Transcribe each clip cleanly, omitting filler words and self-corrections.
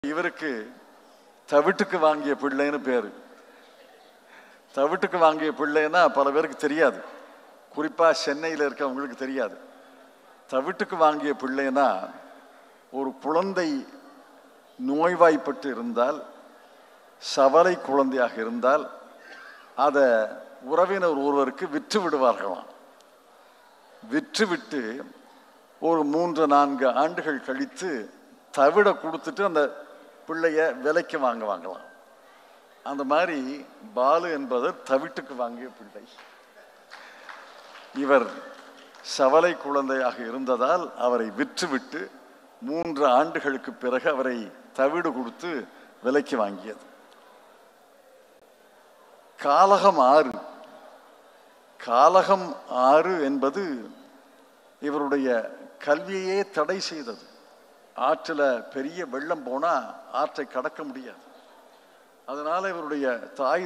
இவருக்கு தவிட்டுக்கு வாங்கிய பிள்ளைன்னு பேரு. தவிட்டுக்கு வாங்கிய பிள்ளைன்னா பல பேருக்கு தெரியாது, குறிப்பா சென்னையில் இருக்கவங்களுக்கு தெரியாது. தவிட்டுக்கு வாங்கிய பிள்ளைன்னா ஒரு குழந்தை நோய்வாய்ப்பட்டு இருந்தால், சவலை குழந்தையாக இருந்தால் அதை உறவினர் ஒருவருக்கு விற்று விடுவார்களாம். விற்றுவிட்டு ஒரு 3-4 ஆண்டுகள் கழித்து தவிட கொடுத்துட்டு அந்த பிள்ளைய விலைக்கு வாங்குவாங்களாம். அந்த மாதிரி பாலு என்பவர் தவிட்டுக்கு வாங்கிய பிள்ளை. இவர் சவலை குழந்தையாக இருந்ததால் அவரை விற்றுவிட்டு 3 ஆண்டுகளுக்கு பிறகு அவரை தவிடு கொடுத்து விலைக்கு வாங்கியது. காலகம் 6. காலகம் 6 என்பது இவருடைய கல்வியே தடை செய்தது. ஆற்றில் பெரிய வெள்ளம் போனா ஆற்றை கடக்க முடியாது. அதனால இவருடைய தாய்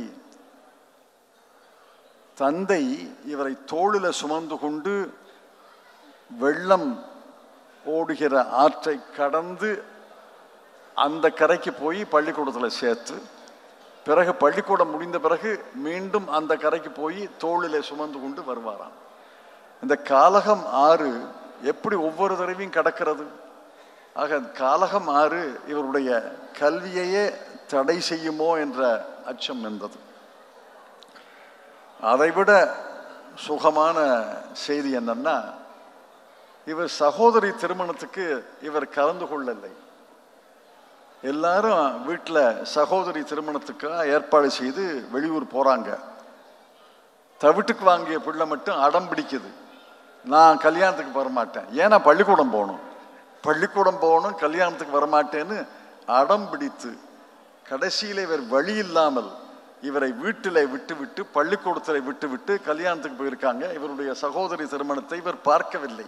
தந்தை இவரை தோளில சுமந்து கொண்டு வெள்ளம் ஓடுகிற ஆற்றை கடந்து அந்த கரைக்கு போய் பள்ளிக்கூடத்தில் சேர்த்து, பிறகு பள்ளிக்கூடம் முடிந்த பிறகு மீண்டும் அந்த கரைக்கு போய் தோளிலே சுமந்து கொண்டு வருவாராம். இந்த காலகம் 6 எப்படி ஒவ்வொரு தடவையும் கடக்கிறது? ஆக காலகம் 6 இவருடைய கல்வியையே தடை செய்யுமோ என்ற அச்சம் இருந்தது. அதைவிட சுகமான செய்தி என்னன்னா, இவர் சகோதரி திருமணத்துக்கு இவர் கலந்து கொள்ளலை. எல்லாரும் வீட்டில் சகோதரி திருமணத்துக்காக ஏற்பாடு செய்து வெளியூர் போறாங்க. தவிட்டுக்கு வாங்கிய பிள்ளை மட்டும் அடம் பிடிக்குது, நான் கல்யாணத்துக்கு வரமாட்டேன். ஏன்னா பள்ளிக்கூடம் போகணும், கல்யாணத்துக்கு வரமாட்டேன்னு அடம் பிடித்து கடைசியில் இவர் வழி இல்லாமல் இவரை வீட்டில் விட்டுவிட்டு பள்ளிக்கூடத்தில் விட்டுவிட்டு கல்யாணத்துக்கு போயிருக்காங்க. இவருடைய சகோதரி திருமணத்தை இவர் பார்க்கவில்லை.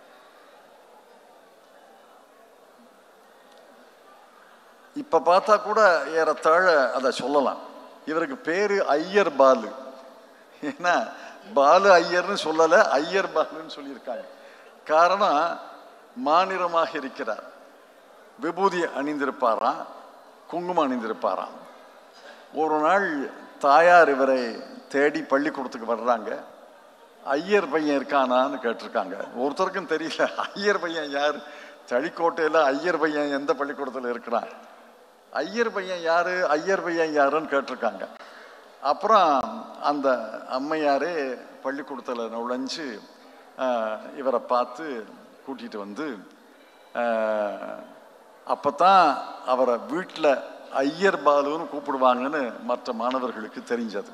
இப்ப பார்த்தா கூட ஏறத்தாழ அதை சொல்லலாம். இவருக்கு பேரு ஐயர் பாலு. ஏன்னா பாலு ஐயர்னு சொல்லல, ஐயர் பாலுன்னு சொல்லியிருக்காங்க. காரணம், மாநிறமாக இருக்கிறார். விபூதி அணிந்திருப்பாராம், குங்குமம் அணிந்திருப்பாராம். ஒரு நாள் தாயார் இவரை தேடி பள்ளிக்கூடத்துக்கு வர்றாங்க. ஐயர் பையன் இருக்கானான்னு கேட்டிருக்காங்க. ஒருத்தருக்கும் தெரியல ஐயர் பையன் யார். தளிக்கோட்டையில் ஐயர் பையன் எந்த பள்ளிக்கூடத்தில் இருக்கிறான், ஐயர் பையன் யாரு, ஐயர் பையன் யாருன்னு கேட்டிருக்காங்க. அப்புறம் அந்த அம்மையாரே பள்ளிக்கூடத்தில் நுழைஞ்சு இவரை பார்த்து கூட்டிட்டு வந்து, அப்பதான் அவரை வீட்டில் ஐயர் பாலுன்னு கூப்பிடுவாங்கன்னு மற்ற மாணவர்களுக்கு தெரிஞ்சது.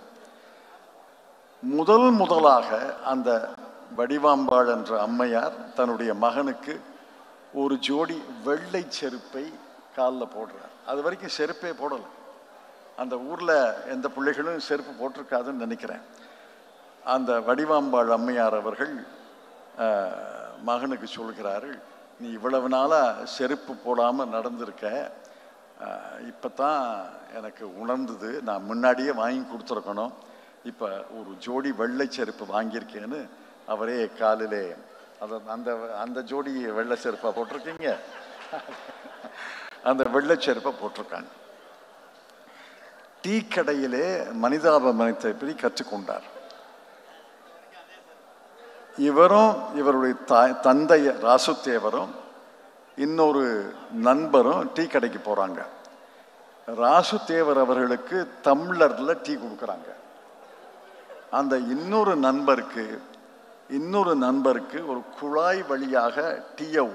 முதலாக அந்த வடிவாம்பாள் என்ற அம்மையார் தன்னுடைய மகனுக்கு ஒரு ஜோடி வெள்ளை செருப்பை காலில் போடுறார். அது வரைக்கும் செருப்பே போடலை. அந்த ஊரில் எந்த பிள்ளைகளும் செருப்பு போட்டிருக்காதுன்னு நினைக்கிறேன். அந்த வடிவாம்பாள் அம்மையார் அவர்கள் மகனுக்கு சொல்கிறார்கள், நீ இவ்வளவு நாளாக செருப்பு போடாமல் நடந்திருக்க, இப்போ தான் எனக்கு உணர்ந்தது, நான் முன்னாடியே வாங்கி கொடுத்துருக்கணும், இப்போ ஒரு ஜோடி வெள்ளை செருப்பு வாங்கியிருக்கேன்னு அவரே காலிலே அந்த அந்த ஜோடி வெள்ளை செருப்பா போட்டிருக்கீங்க, அந்த வெள்ளை செருப்பை போட்டிருக்காங்க. டீ கடையிலே மனிதாபிமானத்தை பற்றி கற்றுக்கொண்டார். இவரும் இவருடைய தந்தை ராசுத்தேவரும் இன்னொரு நண்பரும் டீ கடைக்கு போறாங்க. ராசுத்தேவர் அவர்களுக்கு டம்ளர்ல டீ கொடுக்குறாங்க. அந்த இன்னொரு நண்பருக்கு ஒரு குழாய் வழியாக டீயை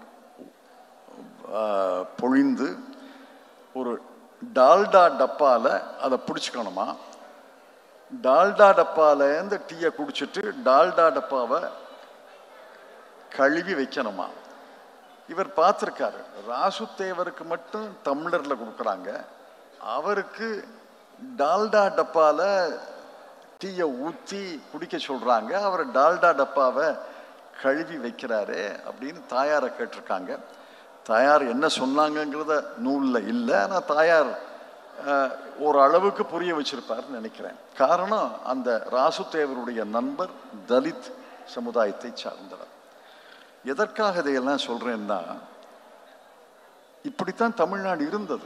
பொழிந்து ஒரு டால்டா டப்பால அதை பிடிச்சிக்கணுமா. டால்டா டப்பாலேருந்து டீயை குடிச்சிட்டு டால்டா டப்பாவை கழுவி வைக்கணுமா. இவர் பார்த்துருக்காரு, ராசுத்தேவருக்கு மட்டும் டம்ளர்ல கொடுக்குறாங்க, அவருக்கு டால்டா டப்பால டீயை ஊற்றி குடிக்க சொல்றாங்க, அவர் டால்டா டப்பாவை கழுவி வைக்கிறாரு அப்படின்னு தாயாரை கேட்டிருக்காங்க. தாயார் என்ன சொன்னாங்கங்கிறத நூலில் இல்லை, ஆனால் தாயார் ஓரளவுக்கு புரிய வச்சிருப்பார்னு நினைக்கிறேன். காரணம், அந்த ராசுத்தேவருடைய நண்பர் தலித் சமுதாயத்தை சார்ந்தவர். எதற்காக இதையெல்லாம் சொல்றேன்னா, இப்படித்தான் தமிழ்நாடு இருந்தது.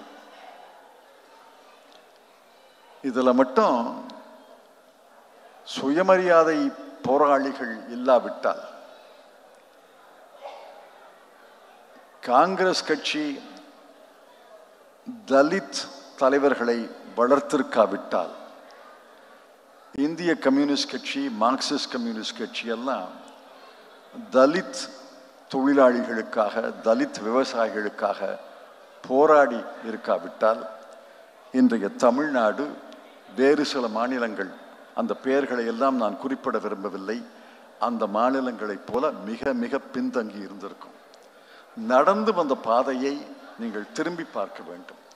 இதுல மட்டும் சுயமரியாதை போராளிகள் இல்லாவிட்டால் காங்கிரஸ் கட்சி தலித் தலைவர்களை வளர்த்திருக்காவிட்டால் இந்திய கம்யூனிஸ்ட் கட்சி, மார்க்சிஸ்ட் கம்யூனிஸ்ட் கட்சி எல்லாம் தலித் தொழிலாளிகளுக்காக, தலித் விவசாயிகளுக்காக போராடி இருக்காவிட்டால் இன்றைய தமிழ்நாடு வேறு சில மாநிலங்கள், அந்த பெயர்களை எல்லாம் நான் குறிப்பிட விரும்பவில்லை, அந்த மாநிலங்களைப் போல மிக மிக பின்தங்கி இருந்திருக்கும். நடந்து வந்த பாதையை நீங்கள் திரும்பி பார்க்க வேண்டும்.